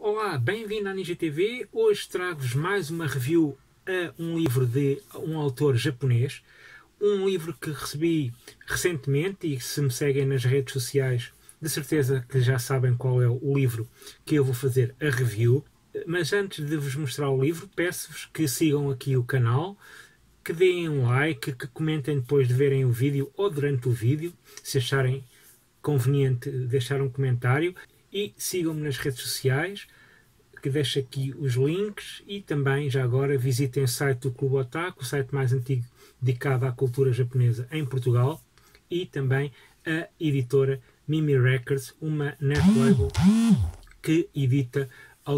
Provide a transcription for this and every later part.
Olá, bem-vindo à Ninja TV. Hoje trago-vos mais uma review a um livro de um autor japonês. Um livro que recebi recentemente e se me seguem nas redes sociais, de certeza que já sabem qual é o livro que eu vou fazer a review. Mas antes de vos mostrar o livro, peço-vos que sigam aqui o canal, que deem um like, que comentem depois de verem o vídeo ou durante o vídeo, se acharem conveniente deixar um comentário, e sigam-me nas redes sociais, que deixo aqui os links, e também, já agora, visitem o site do Clube Otaku, o site mais antigo dedicado à cultura japonesa em Portugal, e também a editora Mimi Records, uma net label que edita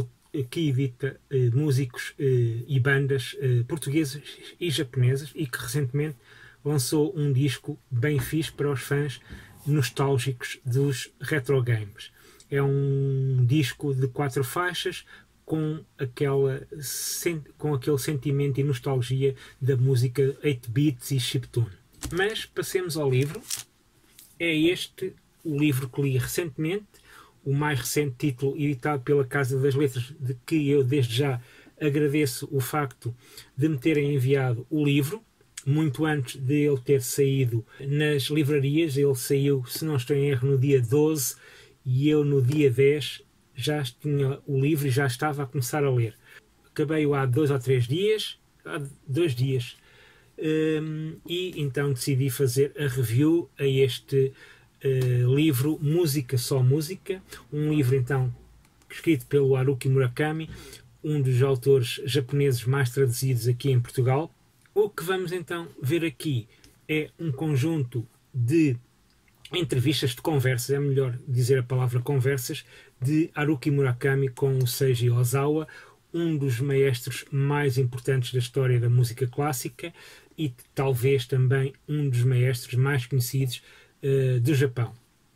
músicos e bandas portuguesas e japonesas, e que recentemente lançou um disco bem fixe para os fãs nostálgicos dos retro games. É um disco de 4 faixas com aquele sentimento e nostalgia da música 8 bits e chiptune. Mas passemos ao livro. É este o livro que li recentemente, o mais recente título editado pela Casa das Letras, de que eu desde já agradeço o facto de me terem enviado o livro, muito antes de ele ter saído nas livrarias. Ele saiu, se não estou em erro, no dia 12, e eu no dia 10 já tinha o livro e já estava a começar a ler. Acabei-o há 2 ou 3 dias, há 2 dias, e então decidi fazer a review a este livro Música Só Música, um livro então escrito pelo Haruki Murakami, um dos autores japoneses mais traduzidos aqui em Portugal. O que vamos então ver aqui é um conjunto de entrevistas, de conversas, é melhor dizer a palavra conversas, de Haruki Murakami com o Seiji Ozawa, um dos maestros mais importantes da história da música clássica e talvez também um dos maestros mais conhecidos do Japão.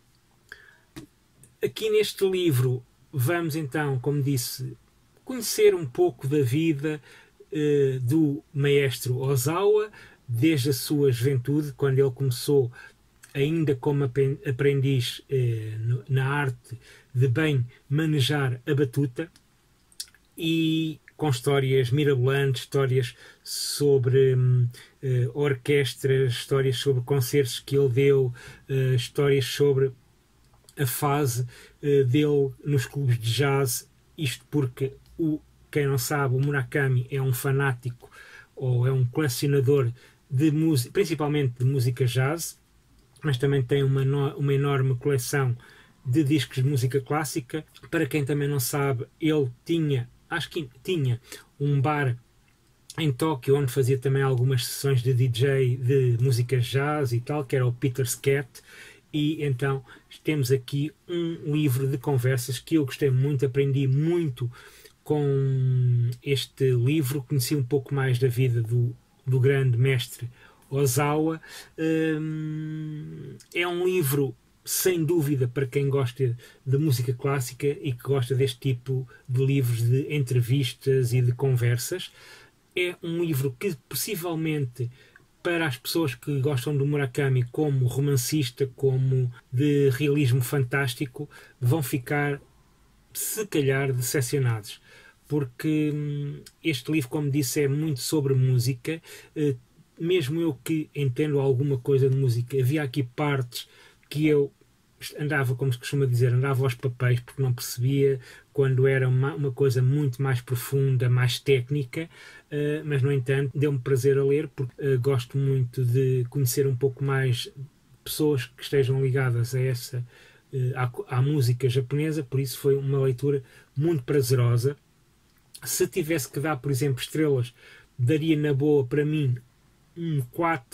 Aqui neste livro vamos então, como disse, conhecer um pouco da vida do maestro Ozawa, desde a sua juventude, quando ele começou ainda como aprendiz na arte de bem manejar a batuta, e com histórias mirabolantes, histórias sobre orquestras, histórias sobre concertos que ele deu, histórias sobre a fase dele nos clubes de jazz. Isto porque, quem não sabe, o Murakami é um fanático, ou é um colecionador de música, principalmente de música jazz, mas também tem uma enorme coleção de discos de música clássica. Para quem também não sabe, ele tinha um bar em Tóquio, onde fazia também algumas sessões de DJ de música jazz e tal, que era o Peter's Cat. E então temos aqui um livro de conversas que eu gostei muito, aprendi muito com este livro, conheci um pouco mais da vida do grande mestre Ozawa. É um livro, sem dúvida, para quem gosta de música clássica e que gosta deste tipo de livros de entrevistas e de conversas. É um livro que, possivelmente, para as pessoas que gostam do Murakami como romancista, como de realismo fantástico, vão ficar, se calhar, decepcionados. Porque este livro, como disse, é muito sobre música. Mesmo eu que entendo alguma coisa de música, havia aqui partes que eu andava, como se costuma dizer, andava aos papéis, porque não percebia, quando era uma coisa muito mais profunda, mais técnica, mas no entanto deu-me prazer a ler, porque gosto muito de conhecer um pouco mais pessoas que estejam ligadas à música japonesa, por isso foi uma leitura muito prazerosa. Se tivesse que dar, por exemplo, estrelas, daria na boa, para mim, um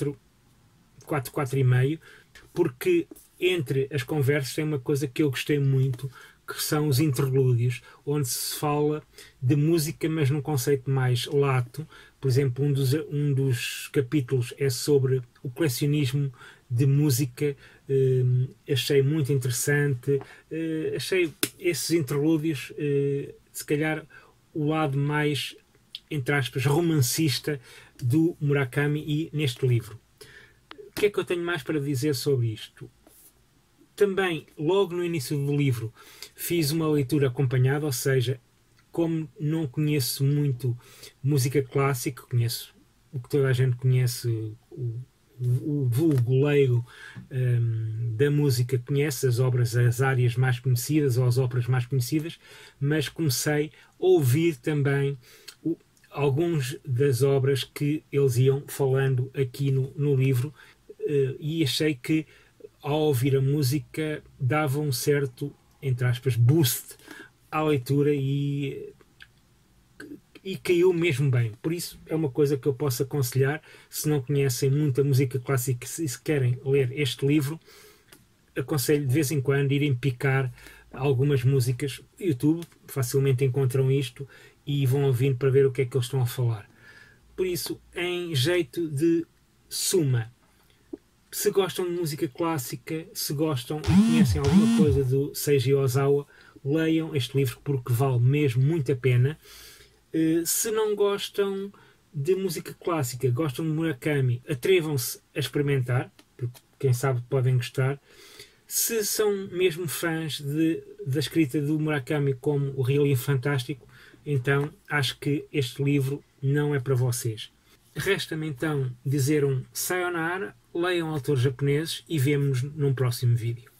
4,5, porque entre as conversas tem uma coisa que eu gostei muito, que são os interlúdios, onde se fala de música, mas num conceito mais lato. Por exemplo, um dos capítulos é sobre o colecionismo de música. Achei muito interessante. Achei esses interlúdios, se calhar, o lado mais, entre aspas, romancista do Murakami e neste livro. O que é que eu tenho mais para dizer sobre isto? Também, logo no início do livro, fiz uma leitura acompanhada, ou seja, como não conheço muito música clássica, conheço o que toda a gente conhece, o vulgo leigo da música conhece as obras, as áreas mais conhecidas ou as óperas mais conhecidas, mas comecei a ouvir também alguns das obras que eles iam falando aqui no livro, e achei que ao ouvir a música dava um certo, entre aspas, boost à leitura e caiu mesmo bem. Por isso é uma coisa que eu posso aconselhar. Se não conhecem muita música clássica e se querem ler este livro, aconselho de vez em quando irem picar algumas músicas. YouTube facilmente encontram isto e vão ouvindo para ver o que é que eles estão a falar. Por isso, em jeito de suma, se gostam de música clássica, se gostam e conhecem alguma coisa do Seiji Ozawa, leiam este livro porque vale mesmo muito a pena. Se não gostam de música clássica, gostam de Murakami, atrevam-se a experimentar, porque quem sabe podem gostar. Se são mesmo fãs da escrita do Murakami como o realismo fantástico, então acho que este livro não é para vocês. Resta-me então dizer um sayonara, leiam autores japoneses e vemo-nos num próximo vídeo.